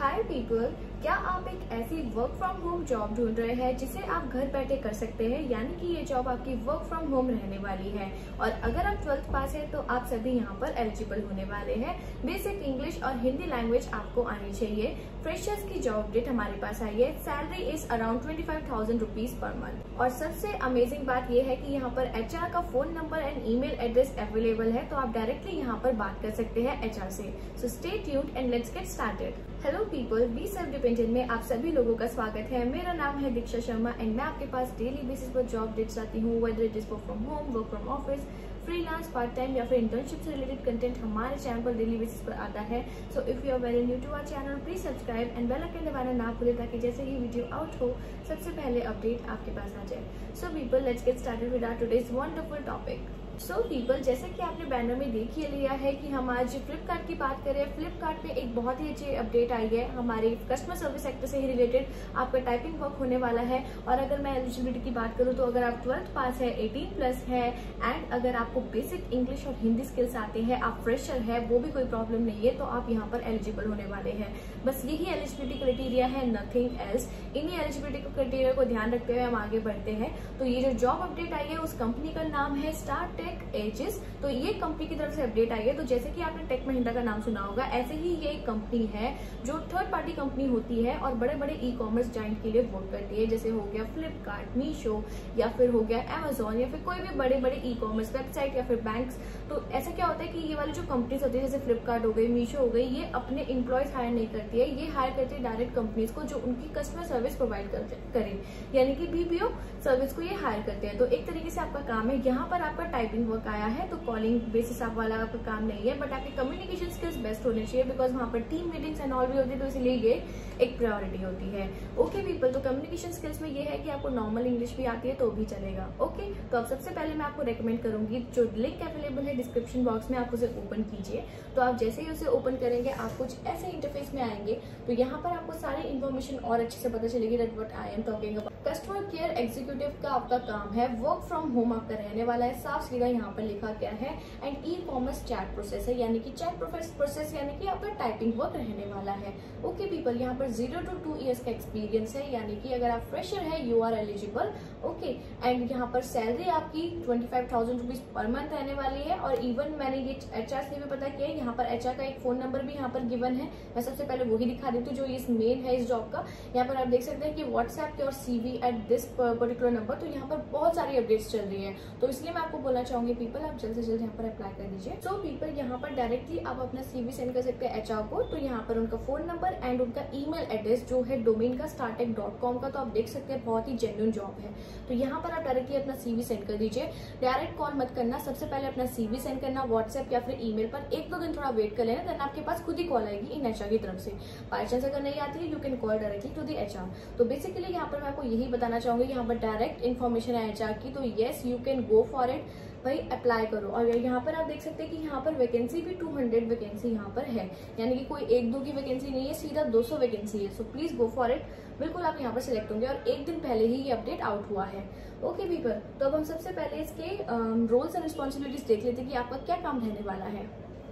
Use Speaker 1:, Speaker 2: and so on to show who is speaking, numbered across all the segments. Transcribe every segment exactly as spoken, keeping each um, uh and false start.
Speaker 1: हाय people, क्या आप एक ऐसी वर्क फ्रॉम होम जॉब ढूंढ रहे हैं जिसे आप घर बैठे कर सकते हैं, यानी कि ये जॉब आपकी वर्क फ्रॉम होम रहने वाली है। और अगर आप ट्वेल्थ पास है तो आप सभी यहाँ पर एलिजिबल होने वाले हैं। बेसिक इंग्लिश और हिंदी लैंग्वेज आपको आनी चाहिए। फ्रेशर्स की जॉब अपडेट हमारे पास आई है। Salary is around twenty five thousand rupees per month. और सबसे अमेजिंग बात यह है कि यहाँ पर एच आर का phone number and email address available है, तो आप डायरेक्टली यहाँ पर बात कर सकते हैं एच आर से। So stay tuned and let's get started. Hello people, be self dependent में आप सभी लोगों का स्वागत है। मेरा नाम है दीक्षा शर्मा एंड मैं आपके पास डेली बेसिस पर जॉब अपडेट्स आती हूँ। Whether it is work from home, work from office, freelance, part time या फिर इंटर्नशिप से रिलेटेड कंटेंट हमारे चैनल पर डेली बेसिस पर आता है। So if you are very new to our channel, please subscribe and bell icon दबाना ना भूलें ताकि जैसे ही वीडियो आउट हो सबसे पहले अपडेट आपके पास आ जाए। So people, let's get started with our today's wonderful topic. So so, people, जैसे कि आपने बैनर में देख ही लिया है कि हम आज फ्लिपकार्ट की बात करें। फ्लिपकार्ट में एक बहुत ही अच्छी अपडेट आई है हमारे कस्टमर सर्विस सेक्टर से ही रिलेटेड। आपका टाइपिंग वर्क होने वाला है। और अगर मैं एलिजिबिलिटी की बात करूं तो अगर आप ट्वेल्थ पास है, एटीन प्लस है एंड अगर आपको बेसिक इंग्लिश और हिंदी स्किल्स आते हैं, आप फ्रेशर है, वो भी कोई प्रॉब्लम नहीं है, तो आप यहाँ पर एलिजिबल होने वाले हैं। बस यही एलिजिबिलिटी क्राइटेरिया है, नथिंग एल्स। इन्हीं एलिजिबिलिटी क्राइटेरिया को ध्यान रखते हुए हम आगे बढ़ते हैं। तो ये जो जॉब अपडेट आई है उस कंपनी का नाम है स्टार्ट एजिस। तो ये कंपनी की तरफ से अपडेट आई है। तो जैसे कि आपने टेक महिंद्रा का नाम सुना होगा, ऐसे ही ये एक कंपनी है जो थर्ड पार्टी कंपनी होती है और बड़े बड़े ई कॉमर्स जाइंट के लिए वर्क करती है। जैसे हो गया फ्लिपकार्ट, मीशो या फिर हो गया अमेजोन या फिर कोई भी बड़े बड़े ई कॉमर्स वेबसाइट या फिर बैंक्स। तो ऐसा क्या होता है कि ये वाली जो कंपनीज होती है, जैसे फ्लिपकार्ट हो गई, मीशो हो गई, ये अपने एम्प्लॉयज हायर नहीं करती है, ये हायर करती है डायरेक्ट कंपनीज को जो उनकी कस्टमर सर्विस प्रोवाइड करें, यानी कि बीपीओ सर्विस को ये हायर करते हैं। तो एक तरीके से आपका काम है। यहाँ पर आपका टाइपिंग वर्क आया है, तो कॉलिंग बेसिस आप वाला आपका काम नहीं है, बट आपके कम्युनिकेशन स्किल्स बेस्ट होने चाहिए बिकॉज वहाँ पर टीम मीटिंग्स एंड ऑल भी होती है, तो इसलिए ये एक प्रायोरिटी होती है। ओके पीपल, तो कम्युनिकेशन स्किल्स में ये है कि आपको नॉर्मल इंग्लिश भी आती है तो भी चलेगा। ओके, तो अब सबसे पहले मैं आपको रेकमेंड करूंगी, जो लिंक अवेलेबल है डिस्क्रिप्शन बॉक्स में, आप उसे ओपन कीजिए। तो आप जैसे ही उसे ओपन करेंगे आप कुछ ऐसे इंटरफेस में आएंगे, तो यहाँ पर आपको सारी इन्फॉर्मेशन और अच्छे से पता चलेगी that what I am talking about. Customer care executive का आपका काम है, वर्क फ्रॉम होम आपका रहने वाला है, साफ सीधा यहाँ पर लिखा गया है। And e commerce chat process है, यानी कि चैट प्रोसेस यानी कि आपका टाइपिंग वर्क रहने वाला है। ओके पीपल, यहाँ पर जीरो टू टू ईयर्स का एक्सपीरियंस है, यानी कि अगर आप फ्रेशर है you are eligible. Okay, and यहाँ पर सैलरी आपकी twenty five thousand rupees per month रहने वाली है। और इवन मैंने ये एच आर से भी पता किया है, यहाँ पर एच आर का एक फोन नंबर भी यहाँ पर गिवन है। मैं सबसे पहले वही दिखा देती हूँ जो इस मेन है इस जॉब का। यहाँ पर आप देख सकते हैं कि व्हाट्सएप के और CV at this particular number. तो यहाँ पर बहुत सारी अपडेट्स चल रही है, तो इसलिए मैं आपको बोलना चाहूंगी पीपल, आप जल्द से जल्द यहाँ पर अप्लाई कर दीजिए। सो पीपल, यहाँ पर डायरेक्टली आप अपना सीवी सेंड कर सकते हैं एच आर को। तो यहाँ पर उनका फोन नंबर एंड उनका ईमेल एड्रेस जो है डोमेन का स्टार्टेक डॉट कॉम का, तो आप देख सकते हैं बहुत ही जेन्युइन जॉब है। तो यहाँ पर आप डायरेक्टली अपना सीवी सेंड कर दीजिए। डायरेक्ट कॉल मत करना, सबसे पहले अपना सीवी सेंड करना व्हाट्सएप या फिर ईमेल पर। एक दो दिन थोड़ा वेट कर लेना, देन आपके पास खुद ही कॉल आएगी इन एच आर की तरफ से। बाई चांस अगर नहीं आती है, you can call directly to the H R. तो बेसिकली यहाँ पर मैं आपको यही बताना चाहूंगी, यहाँ पर डायरेक्ट इन्फॉर्मेशन है एच आर की, तो yes you can go for it, भाई अप्लाई करो। और यहाँ पर आप देख सकते हैं कि यहाँ पर वैकेंसी भी टू हंड्रेड वैकेंसी यहाँ पर है, यानी कि कोई एक दो की वैकेंसी नहीं है, सीधा दो सौ वैकेंसी है। So please go for it, बिल्कुल आप यहाँ पर सिलेक्ट होंगे। और एक दिन पहले ही ये अपडेट आउट हुआ है। ओके पीपल, तो अब हम सबसे पहले इसके रोल्स एंड रिस्पॉन्सिबिलिटीज देख लेते हैं कि आपका क्या काम रहने वाला है।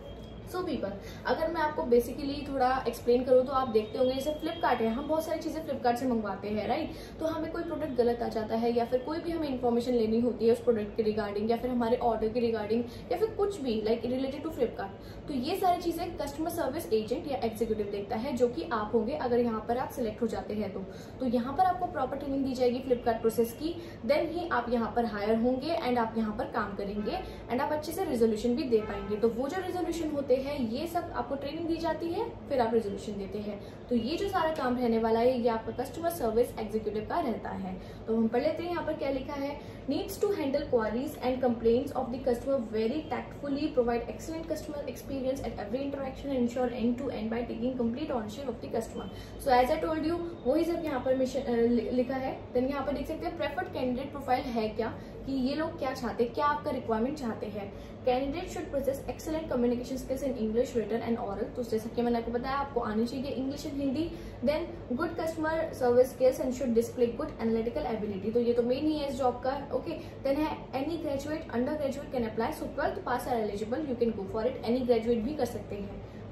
Speaker 1: सो so पीपल, अगर मैं आपको बेसिकली थोड़ा एक्सप्लेन करूँ तो आप देखते होंगे जैसे फ्लिपकार्ट है, हम बहुत सारी चीजें फ्लिपकार्ट से मंगवाते हैं, राइट। तो हमें कोई प्रोडक्ट गलत आ जाता है या फिर कोई भी हमें इन्फॉर्मेशन लेनी होती है उस प्रोडक्ट के रिगार्डिंग या फिर हमारे ऑर्डर के रिगार्डिंग या फिर कुछ भी लाइक रिलेटेड टू फ्लिपकार्ट, तो ये सारी चीजें कस्टमर सर्विस एजेंट या एग्जीक्यूटिव देखता है, जो कि आप होंगे अगर यहाँ पर आप सिलेक्ट हो जाते हैं। तो तो यहाँ पर आपको प्रॉपर ट्रेनिंग दी जाएगी फ्लिपकार्ट प्रोसेस की, देन ही आप यहाँ पर हायर होंगे एंड आप यहाँ पर काम करेंगे एंड आप अच्छे से रिजोल्यूशन भी दे पाएंगे। तो वो जो रिजोल्यूशन होते हैं ये सब आपको ट्रेनिंग दी जाती है, फिर आप रेजोल्यूशन देते हैं। तो ये जो सारा काम रहने वाला है ये आपका कस्टमर सर्विस एग्जीक्यूटिव का रहता है। तो हम पढ़ लेते हैं यहाँ पर क्या लिखा है। Needs to handle queries and complaints of the customer very tactfully, provide excellent customer experience at every interaction and ensure end to end by taking complete ownership of the customer. So as I told you, वही सब यहाँ पर लिखा है। Then यहाँ पर देख सकते हैं प्रेफर्ड कैंडिडेट प्रोफाइल है क्या, कि ये लोग क्या चाहते हैं, क्या आपका रिक्वायरमेंट चाहते हैं। Candidate should possess excellent communication skills in English, written and oral. तो जैसा कि मैंने आपको बताया आपको आनी चाहिए English and Hindi. Then good customer service skills and should display good analytical ability. तो ये तो मेन ही है इस जॉब का। ओके, देन है any graduate, undergraduate can apply. So twelfth pass are eligible, you can go for it. Any graduate भी कर सकते हैं।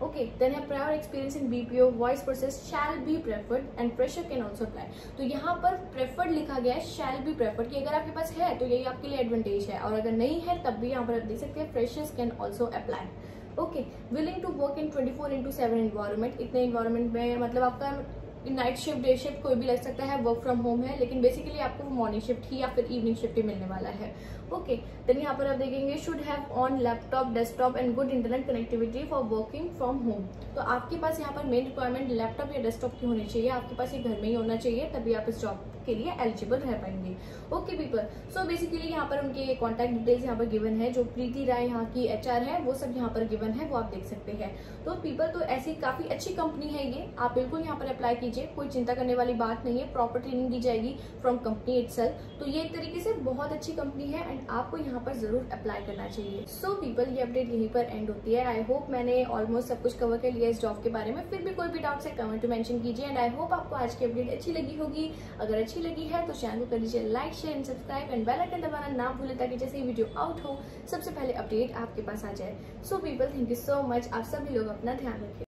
Speaker 1: ओके, देन है prior experience in BPO voice process shall be preferred and fresher can also apply. तो यहाँ पर preferred लिखा गया है, शैल बी प्रेफर्ड, कि अगर आपके पास है तो यही आपके लिए एडवांटेज है, और अगर नहीं है तब भी यहाँ पर आप देख सकते हैं freshers can also apply. Okay, willing to work in twenty four into seven environment, इतने इन्वायरमेंट में मतलब आपका नाइट शिफ्ट डे शिफ्ट कोई भी लग सकता है, वर्क फ्रॉम होम है, लेकिन बेसिकली आपको मॉर्निंग शिफ्ट ही या फिर इवनिंग शिफ्ट ही मिलने वाला है। ओके, देन यहाँ पर आप देखेंगे should have on laptop desktop and good internet connectivity for working from home. तो आपके पास यहाँ पर मेन रिक्वायरमेंट लैपटॉप या डेस्कटॉप की होनी चाहिए, आपके पास ये घर में ही होना चाहिए, तभी आप इस जॉब के लिए एलिजिबल रह पाएंगे। ओके पीपल, सो बेसिकली यहाँ पर उनके कॉन्टैक्ट डिटेल्स यहाँ पर गिवन है, जो प्रीति राय यहाँ की एचआर है वो सब यहाँ पर गिवन है, वो आप देख सकते हैं। तो पीपल, तो ऐसी काफी अच्छी कंपनी है ये, आप बिल्कुल यहाँ पर अप्लाई कीजिए, कोई चिंता करने वाली बात नहीं है, प्रॉपर ट्रेनिंग दी जाएगी फ्रॉम कंपनी इटसेल्फ। तो ये एक तरीके से बहुत अच्छी कंपनी है एंड आपको यहाँ पर जरूर अप्लाई करना चाहिए। सो पीपल, ये अपडेट यहीं पर एंड होती है। आई होप मैंने ऑलमोस्ट सब कुछ कवर कर लिया इस जॉब के बारे में, फिर भी कोई भी डाउट है कमेंट में मेंशन कीजिए एंड आई होप आपको आज की अपडेट अच्छी लगी होगी। अगर अच्छी लगी है तो चैनल को कर लीजिए like share and subscribe and bell icon दबाना ना भूलें, ताकि जैसे ही वीडियो आउट हो सबसे पहले अपडेट आपके पास आ जाए। So people, thank you so much, आप सभी लोग अपना ध्यान रखें।